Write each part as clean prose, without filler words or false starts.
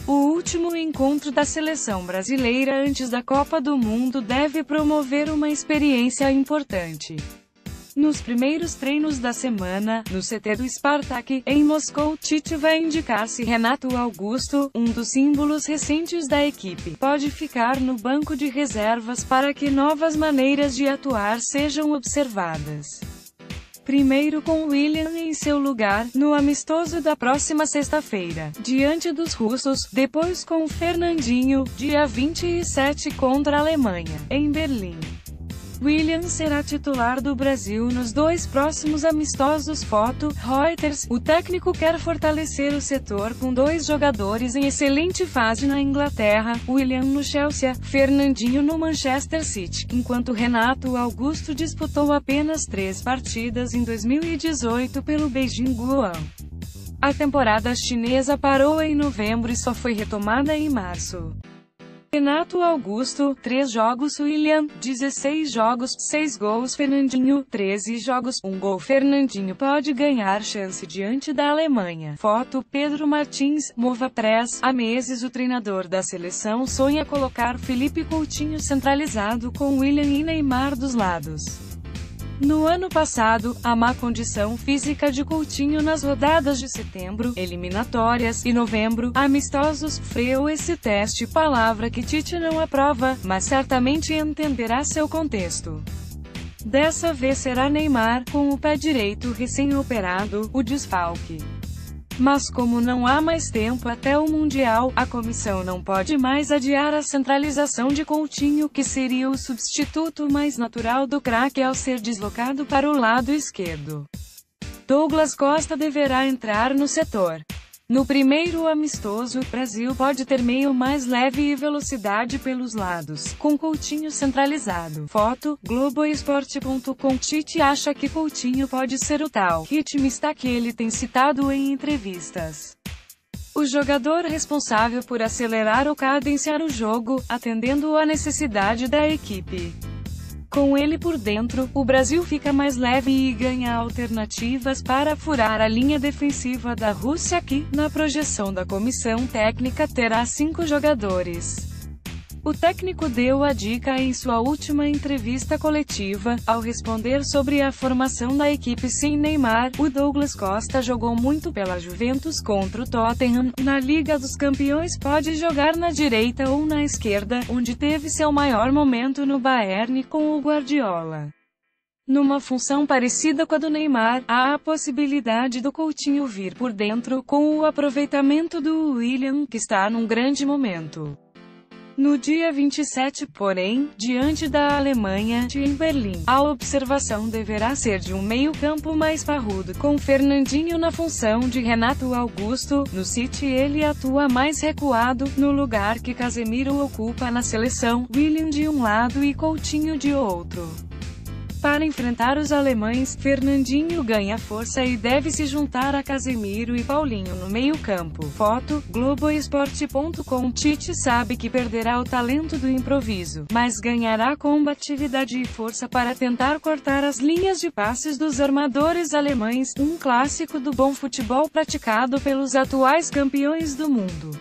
O último encontro da seleção brasileira antes da Copa do Mundo deve promover uma experiência importante. Nos primeiros treinos da semana, no CT do Spartak, em Moscou, Tite vai indicar se Renato Augusto, um dos símbolos recentes da equipe, pode ficar no banco de reservas para que novas maneiras de atuar sejam observadas. Primeiro com Willian em seu lugar, no amistoso da próxima sexta-feira, diante dos russos, depois com Fernandinho, dia 27 contra a Alemanha, em Berlim. Willian será titular do Brasil nos 2 próximos amistosos. Foto, Reuters. O técnico quer fortalecer o setor com 2 jogadores em excelente fase na Inglaterra, Willian no Chelsea, Fernandinho no Manchester City, enquanto Renato Augusto disputou apenas 3 partidas em 2018 pelo Beijing Guoan. A temporada chinesa parou em novembro e só foi retomada em março. Renato Augusto, 3 jogos. Willian, 16 jogos, 6 gols. Fernandinho, 13 jogos, 1 gol. Fernandinho pode ganhar chance diante da Alemanha. Foto, Pedro Martins, Mova3. Há meses o treinador da seleção sonha colocar Felipe Coutinho centralizado com Willian e Neymar dos lados. No ano passado, a má condição física de Coutinho nas rodadas de setembro, eliminatórias, e novembro, amistosos, freou esse teste, palavra que Tite não aprova, mas certamente entenderá seu contexto. Dessa vez será Neymar, com o pé direito recém-operado, o desfalque. Mas como não há mais tempo até o Mundial, a comissão não pode mais adiar a centralização de Coutinho, que seria o substituto mais natural do craque ao ser deslocado para o lado esquerdo. Douglas Costa deverá entrar no setor. No primeiro amistoso, o Brasil pode ter meio mais leve e velocidade pelos lados, com Coutinho centralizado. Foto, Globoesporte.com. Tite acha que Coutinho pode ser o tal ritmista que ele tem citado em entrevistas. O jogador responsável por acelerar ou cadenciar o jogo, atendendo à necessidade da equipe. Com ele por dentro, o Brasil fica mais leve e ganha alternativas para furar a linha defensiva da Rússia que, na projeção da comissão técnica, terá 5 jogadores. O técnico deu a dica em sua última entrevista coletiva, ao responder sobre a formação da equipe sem Neymar. O Douglas Costa jogou muito pela Juventus contra o Tottenham. Na Liga dos Campeões pode jogar na direita ou na esquerda, onde teve seu maior momento no Bayern com o Guardiola. Numa função parecida com a do Neymar, há a possibilidade do Coutinho vir por dentro, com o aproveitamento do Willian, que está num grande momento. No dia 27, porém, diante da Alemanha, em Berlim, a observação deverá ser de um meio-campo mais parrudo, com Fernandinho na função de Renato Augusto. No City ele atua mais recuado, no lugar que Casemiro ocupa na seleção, Willian de um lado e Coutinho de outro. Para enfrentar os alemães, Fernandinho ganha força e deve se juntar a Casemiro e Paulinho no meio-campo. Foto, Globoesporte.com. Tite sabe que perderá o talento do improviso, mas ganhará combatividade e força para tentar cortar as linhas de passes dos armadores alemães, um clássico do bom futebol praticado pelos atuais campeões do mundo.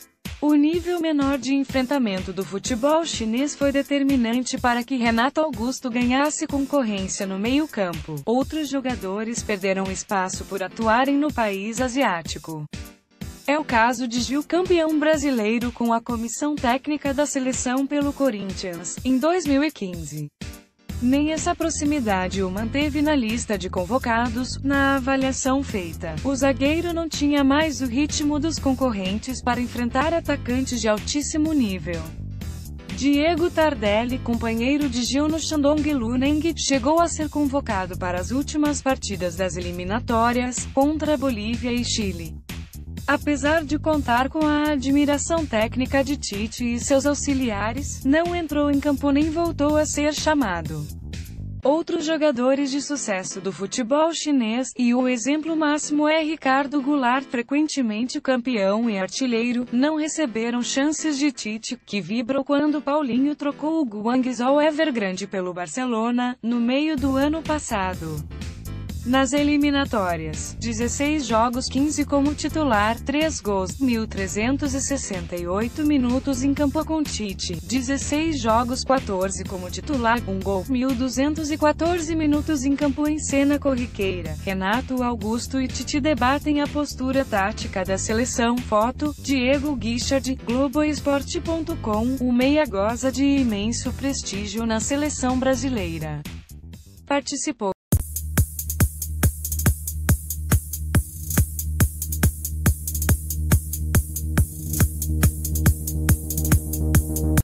O nível menor de enfrentamento do futebol chinês foi determinante para que Renato Augusto ganhasse concorrência no meio-campo. Outros jogadores perderam espaço por atuarem no país asiático. É o caso de Gil, campeão brasileiro com a comissão técnica da seleção pelo Corinthians, em 2015. Nem essa proximidade o manteve na lista de convocados. Na avaliação feita, o zagueiro não tinha mais o ritmo dos concorrentes para enfrentar atacantes de altíssimo nível. Diego Tardelli, companheiro de Gil no Shandong Luneng, chegou a ser convocado para as últimas partidas das eliminatórias, contra Bolívia e Chile. Apesar de contar com a admiração técnica de Tite e seus auxiliares, não entrou em campo nem voltou a ser chamado. Outros jogadores de sucesso do futebol chinês, e o exemplo máximo é Ricardo Goulart, frequentemente campeão e artilheiro, não receberam chances de Tite, que vibrou quando Paulinho trocou o Guangzhou Evergrande pelo Barcelona, no meio do ano passado. Nas eliminatórias, 16 jogos, 15 como titular, 3 gols, 1.368 minutos em campo com Tite. 16 jogos, 14 como titular, 1 gol, 1.214 minutos em campo em cena corriqueira. Renato Augusto e Tite debatem a postura tática da seleção. Foto, Diego Guichard, Globoesporte.com. O meia goza de imenso prestígio na seleção brasileira. Participou